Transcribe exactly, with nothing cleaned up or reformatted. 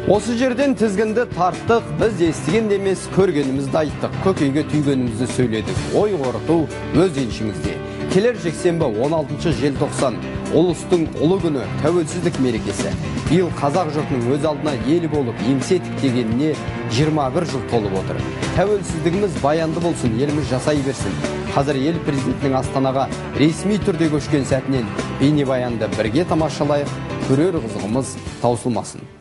Осы жерден тізгінді тарттық, біз естіген емес, көргенімізді айттық, көкейге түйгенімізді сөйледік. Ой қорыту өз еншіңізде. Келер жексенбі он алтыншы желтоқсан, ұлыстың ұлы күні, тәуелсіздік мерекесі. Биыл қазақ жұртының өз алдына ел болып, еңсе тіктегеніне жиырма бір жыл толып отыр. Тәуелсіздігіміз баянды болсын, еліміз жасай берсін. Қазір ел президентінің Астанаға ресми түрде көшкен сәтінен бейнебаянды бірге тамашалайық, көрер қызығымыз таусылмасын.